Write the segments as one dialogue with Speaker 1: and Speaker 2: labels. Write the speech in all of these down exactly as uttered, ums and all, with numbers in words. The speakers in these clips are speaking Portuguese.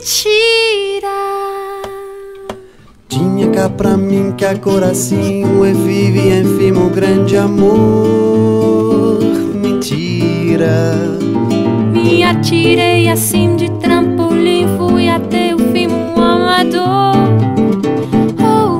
Speaker 1: mentira.
Speaker 2: Tinha cá pra mim que agora sim eu vive em fim um grande amor. Mentira.
Speaker 1: Me atirei assim de trampolim, fui até o fim um amador. Oh,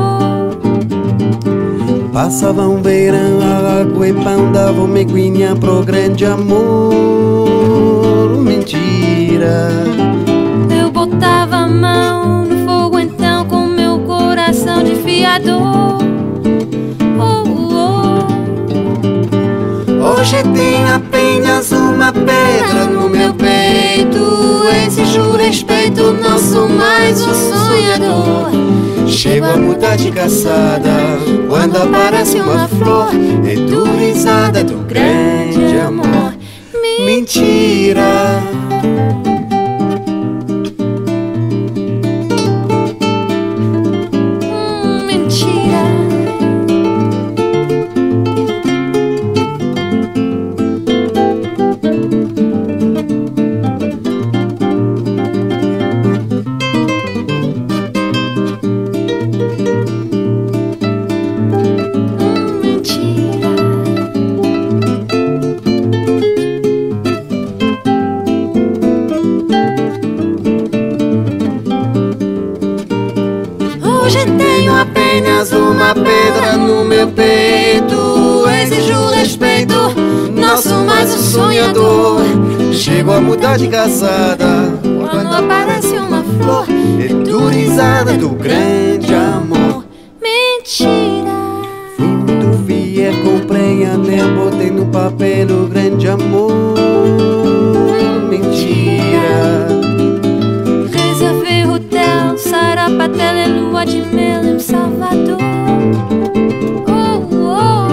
Speaker 1: oh.
Speaker 2: Passava um verão, água e pão, dava uma aguinha pro grande amor. Mentira.
Speaker 1: Eu botava a mão no fogo então com meu coração de fiador. Oh, oh.
Speaker 2: Hoje tenho apenas uma pedra no meu peito. Exijo respeito, não sou mais um sonhador. Chego a mudar de caçada quando aparece uma flor, é do risada do grande amor. Mentira.
Speaker 1: Hum, mentira.
Speaker 2: Hoje tenho apenas uma pedra no meu peito. Exijo respeito, não sou mais um sonhador. Chego a mudar de caçada
Speaker 1: Quando aparece uma flor,
Speaker 2: é do risada do grande amor.
Speaker 1: mentira.
Speaker 2: Fui muito fiel, comprei anel, botei no papel o grande amor. Mentira.
Speaker 1: Reservei hotel, sarapatel e lua de mel em Salvador. Oh, oh.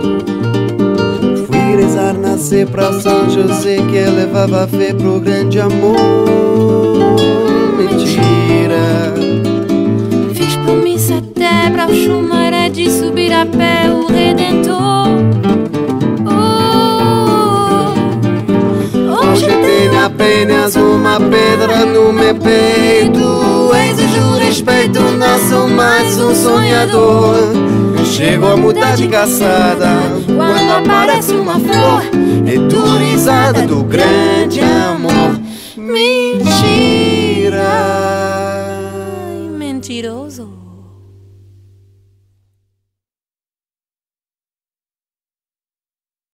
Speaker 2: Fui rezar, nascer pra São José, que eu levava fé pro grande amor. Mentira.
Speaker 1: Fiz promessa até pra o Chumaré de subir a pé o Redentor. Oh,
Speaker 2: Hoje tenho apenas uma pedra no meu peito. Exijo respeito, não sou mais um sonhador. Chego a mudar de caçada quando aparece uma flor, é do risada do grande amor. Mentira.
Speaker 1: mentiroso.